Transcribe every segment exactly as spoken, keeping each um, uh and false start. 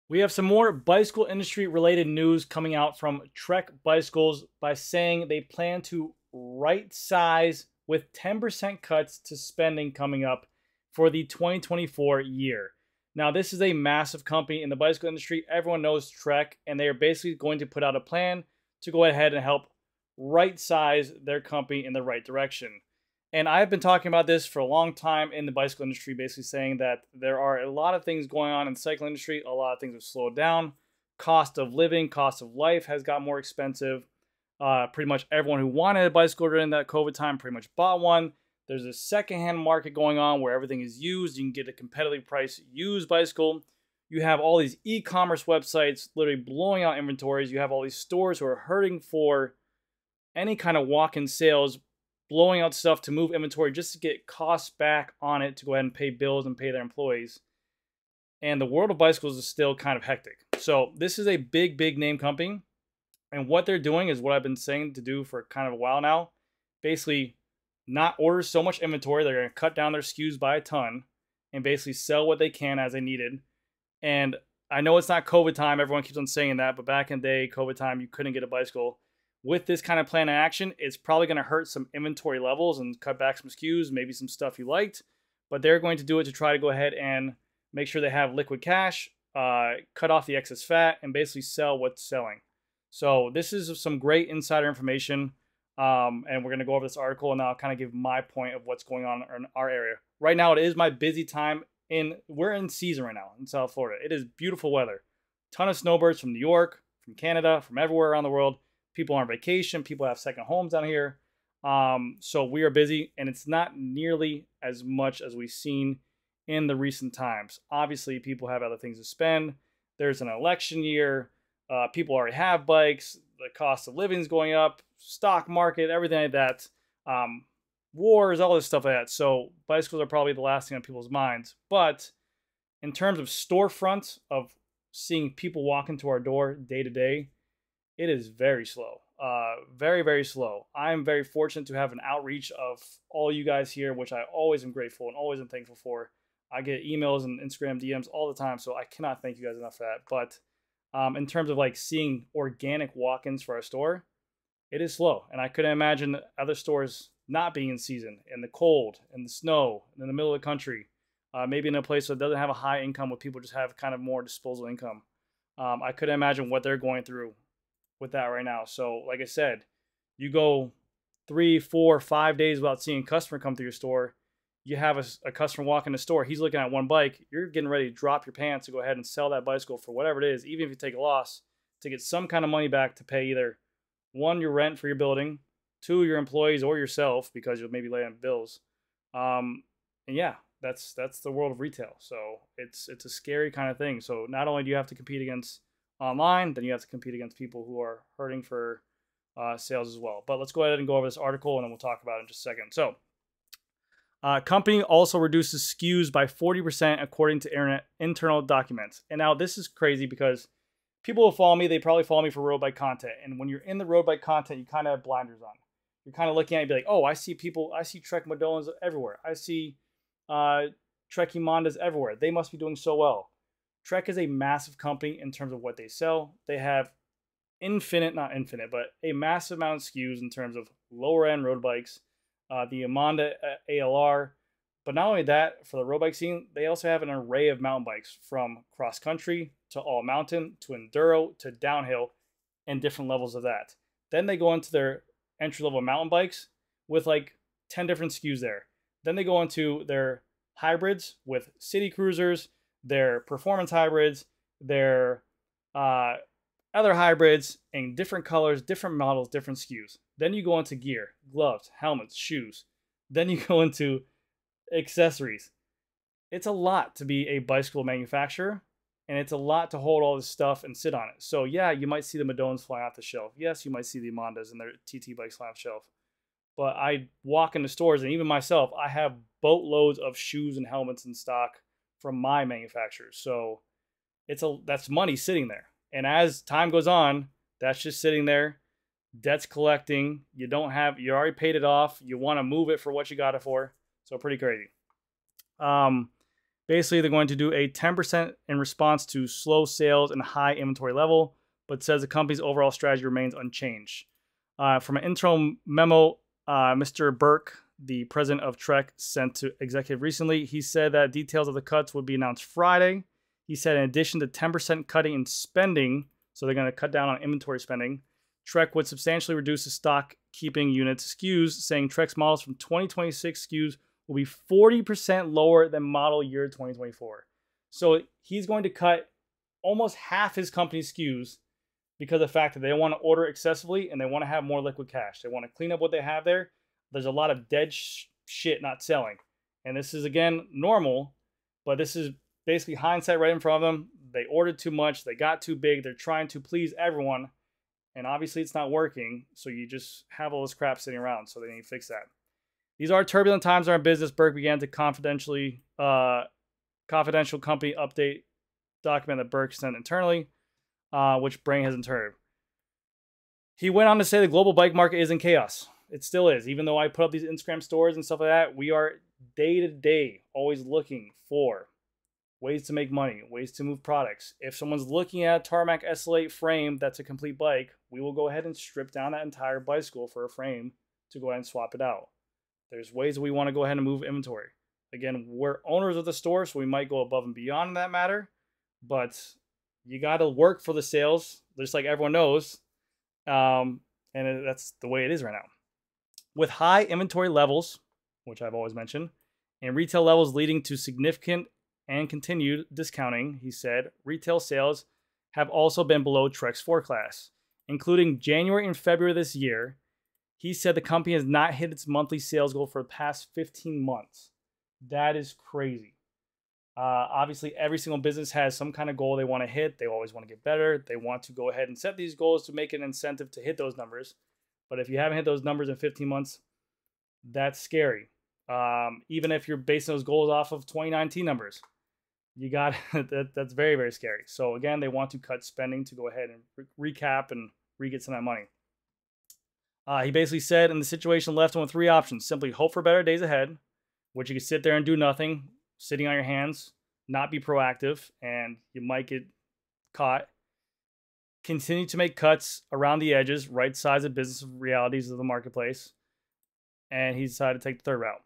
We have some more bicycle industry related news coming out from Trek Bicycles by saying they plan to right size with ten percent cuts to spending coming up for the twenty twenty-four year. Now, this is a massive company in the bicycle industry. Everyone knows Trek, and they are basically going to put out a plan to go ahead and help right size their company in the right direction. And I've been talking about this for a long time in the bicycle industry, basically saying that there are a lot of things going on in the cycle industry. A lot of things have slowed down. Cost of living, cost of life has got more expensive. Uh, pretty much everyone who wanted a bicycle during that COVID time pretty much bought one. There's a secondhand market going on where everything is used. You can get a competitively priced used bicycle. You have all these e-commerce websites literally blowing out inventories. You have all these stores who are hurting for any kind of walk-in sales, blowing out stuff to move inventory just to get costs back on it to go ahead and pay bills and pay their employees. And the world of bicycles is still kind of hectic. So this is a big, big name company. And what they're doing is what I've been saying to do for kind of a while now. Basically, not order so much inventory. They're going to cut down their S K Us by a ton and basically sell what they can as they needed. And I know it's not COVID time. Everyone keeps on saying that. But back in the day, COVID time, you couldn't get a bicycle. With this kind of plan in action, it's probably going to hurt some inventory levels and cut back some S K Us, maybe some stuff you liked. But they're going to do it to try to go ahead and make sure they have liquid cash, uh, cut off the excess fat, and basically sell what's selling. So this is some great insider information. Um, and we're going to go over this article, and I'll kind of give my point of what's going on in our area. Right now, it is my busy time. in We're in season right now in South Florida. It is beautiful weather. Ton of snowbirds from New York, from Canada, from everywhere around the world. People are on vacation. People have second homes down here. Um, so we are busy, and it's not nearly as much as we've seen in the recent times. Obviously, people have other things to spend. There's an election year. Uh, people already have bikes. The cost of living is going up. Stock market, everything like that. Um, wars, all this stuff like that. So bicycles are probably the last thing on people's minds. But in terms of storefronts, of seeing people walk into our door day to day, it is very slow. Uh, very, very slow. I'm very fortunate to have an outreach of all you guys here, which I always am grateful and always am thankful for. I get emails and Instagram D Ms all the time, so I cannot thank you guys enough for that. But um, in terms of like seeing organic walk-ins for our store, it is slow. And I couldn't imagine other stores not being in season, in the cold, in the snow, in the middle of the country, uh, maybe in a place that doesn't have a high income where people just have kind of more disposable income. Um, I couldn't imagine what they're going through with that right now. So like I said, you go three, four, five days without seeing a customer come through your store. You have a, a customer walk in the store. He's looking at one bike. You're getting ready to drop your pants to go ahead and sell that bicycle for whatever it is, even if you take a loss, to get some kind of money back to pay either one, your rent for your building, two, your employees or yourself because you'll maybe lay on bills. Um, and yeah, that's that's the world of retail. So it's it's a scary kind of thing. So not only do you have to compete against online, then you have to compete against people who are hurting for uh, sales as well. But let's go ahead and go over this article, and then we'll talk about it in just a second. So, uh, company also reduces S K Us by forty percent according to internet internal documents. And now this is crazy because people who follow me, they probably follow me for road bike content. And when you're in the road bike content, you kind of have blinders on. You're kind of looking at it and be like, oh, I see people, I see Trek Modones everywhere. I see uh, Trek Emondas everywhere. They must be doing so well. Trek is a massive company in terms of what they sell. They have infinite, not infinite, but a massive amount of S K Us in terms of lower end road bikes. Uh, the Emonda A L R. But not only that, for the road bike scene, they also have an array of mountain bikes from cross country to all mountain to enduro to downhill and different levels of that. Then they go into their entry level mountain bikes with like ten different S K Us there. Then they go into their hybrids with city cruisers, their performance hybrids, their uh, other hybrids in different colors, different models, different S K Us. Then you go into gear, gloves, helmets, shoes. Then you go into accessories. It's a lot to be a bicycle manufacturer, and it's a lot to hold all this stuff and sit on it. So yeah, you might see the Modones fly off the shelf. Yes, you might see the Emondas and their T T bikes fly off the shelf. But I walk into stores, and even myself, I have boatloads of shoes and helmets in stock from my manufacturers. So it's a that's money sitting there. And as time goes on, that's just sitting there. Debt's collecting. You don't have, you already paid it off. You want to move it for what you got it for. So pretty crazy. Um, Basically, they're going to do a ten percent in response to slow sales and high inventory level, but says the company's overall strategy remains unchanged. Uh, from an internal memo, uh, Mister Burke, the president of Trek, sent to executive recently, he said that details of the cuts would be announced Friday. He said in addition to ten percent cutting in spending, so they're going to cut down on inventory spending, Trek would substantially reduce the stock keeping units S K Us, saying Trek's models from twenty twenty-six S K Us will be forty percent lower than model year twenty twenty-four. So he's going to cut almost half his company's S K Us because of the fact that they want to order excessively and they want to have more liquid cash. They want to clean up what they have there. There's a lot of dead sh- shit not selling. And this is, again, normal, but this is basically hindsight right in front of them. They ordered too much. They got too big. They're trying to please everyone. And obviously it's not working. So you just have all this crap sitting around. So they need to fix that. These are turbulent times in our business. Burke began to confidentially, uh, confidential company update document that Burke sent internally, uh, which Brain has interred. He went on to say the global bike market is in chaos. It still is. Even though I put up these Instagram stores and stuff like that, we are day to day always looking for ways to make money, ways to move products. If someone's looking at a Tarmac S L eight frame that's a complete bike, we will go ahead and strip down that entire bicycle for a frame to go ahead and swap it out. There's ways we want to go ahead and move inventory. Again, we're owners of the store, so we might go above and beyond in that matter. But you got to work for the sales, just like everyone knows. Um, and that's the way it is right now. With high inventory levels, which I've always mentioned, and retail levels leading to significant and continued discounting, he said, retail sales have also been below Trek's forecast, including January and February this year. He said the company has not hit its monthly sales goal for the past fifteen months. That is crazy. Uh, obviously, every single business has some kind of goal they want to hit. They always want to get better. They want to go ahead and set these goals to make an incentive to hit those numbers. But if you haven't hit those numbers in fifteen months, that's scary. Um, even if you're basing those goals off of twenty nineteen numbers, you got that. That's very, very scary. So again, they want to cut spending to go ahead and re- recap and re-get some of that money. Uh, he basically said in the situation left him with three options: simply hope for better days ahead, which you can sit there and do nothing, sitting on your hands, not be proactive, and you might get caught. Continue to make cuts around the edges, right size of business realities of the marketplace. And he decided to take the third route.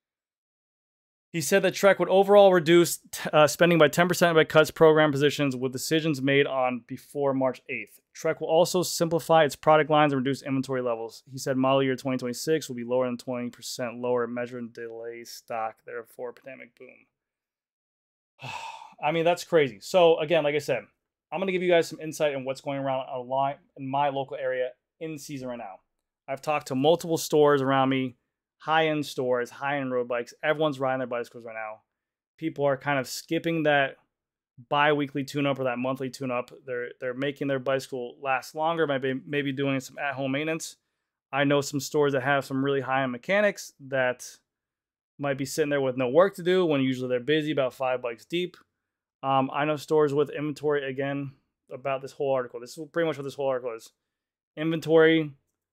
He said that Trek would overall reduce uh, spending by ten percent by cuts program positions with decisions made on before March eighth. Trek will also simplify its product lines and reduce inventory levels. He said model year twenty twenty-six will be lower than twenty percent lower, measuring delays stock, therefore pandemic boom. I mean, that's crazy. So again, like I said, I'm going to give you guys some insight on what's going around online in my local area in season right now. I've talked to multiple stores around me, high-end stores, high-end road bikes. Everyone's riding their bicycles right now. People are kind of skipping that bi-weekly tune-up or that monthly tune-up. They're they're making their bicycle last longer, maybe maybe doing some at-home maintenance. I know some stores that have some really high-end mechanics that might be sitting there with no work to do when usually they're busy, about five bikes deep. Um, I know stores with inventory, again, about this whole article. This is pretty much what this whole article is. Inventory,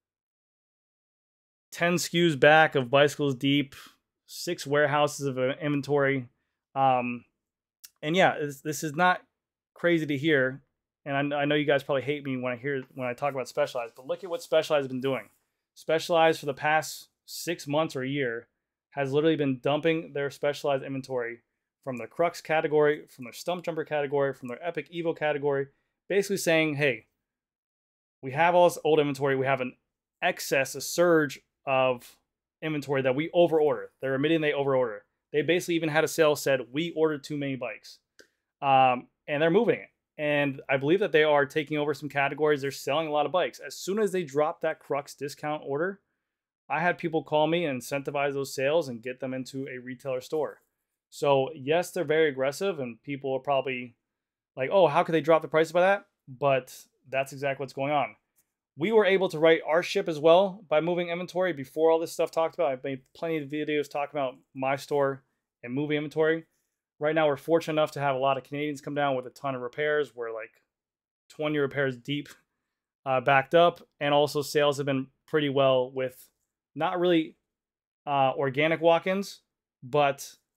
ten S K Us back of bicycles deep, six warehouses of inventory. Um, and yeah, this, this is not crazy to hear. And I, I know you guys probably hate me when I hear when I talk about Specialized, but look at what Specialized has been doing. Specialized for the past six months or a year has literally been dumping their Specialized inventory from their Crux category, from their Stump Jumper category, from their Epic Evo category, basically saying, hey, we have all this old inventory. We have an excess, a surge of inventory that we overorder. They're admitting they overorder. They basically even had a sale said, we ordered too many bikes. Um, and they're moving it. And I believe that they are taking over some categories. They're selling a lot of bikes. As soon as they drop that Crux discount order, I had people call me and incentivize those sales and get them into a retailer store. So yes, they're very aggressive and people are probably like, oh, how could they drop the prices by that? But that's exactly what's going on. We were able to write our ship as well by moving inventory before all this stuff talked about. I've made plenty of videos talking about my store and moving inventory. Right now, we're fortunate enough to have a lot of Canadians come down with a ton of repairs. We're like twenty repairs deep, uh, backed up. And also sales have been pretty well with not really uh, organic walk-ins, but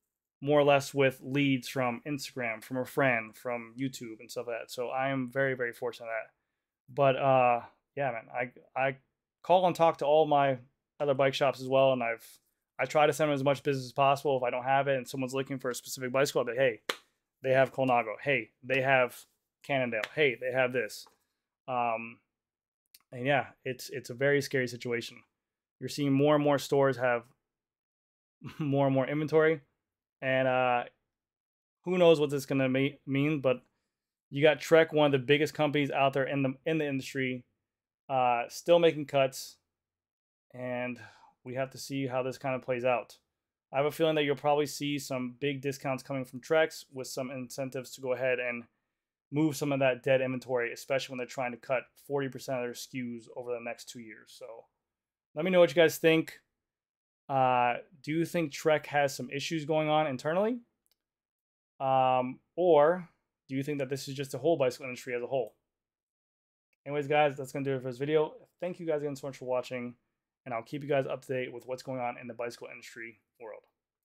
more or less with leads from Instagram, from a friend, from YouTube and stuff like that. So I am very, very fortunate at that. But uh, yeah, man, I I call and talk to all my other bike shops as well, and I've I try to send them as much business as possible. If I don't have it and someone's looking for a specific bicycle, I'll be like, hey, they have Colnago. Hey, they have Cannondale. Hey, they have this. Um, and yeah, it's it's a very scary situation. You're seeing more and more stores have more and more inventory, and uh, who knows what this is gonna ma- mean? But you got Trek, one of the biggest companies out there in the in the industry, uh, still making cuts, and we have to see how this kind of plays out. I have a feeling that you'll probably see some big discounts coming from Trex with some incentives to go ahead and move some of that dead inventory, especially when they're trying to cut forty percent of their S K Us over the next two years. So let me know what you guys think. Uh, do you think Trek has some issues going on internally? Um, or do you think that this is just the whole bicycle industry as a whole? Anyways, guys, that's going to do it for this video. Thank you guys again so much for watching, and I'll keep you guys up to date with what's going on in the bicycle industry world.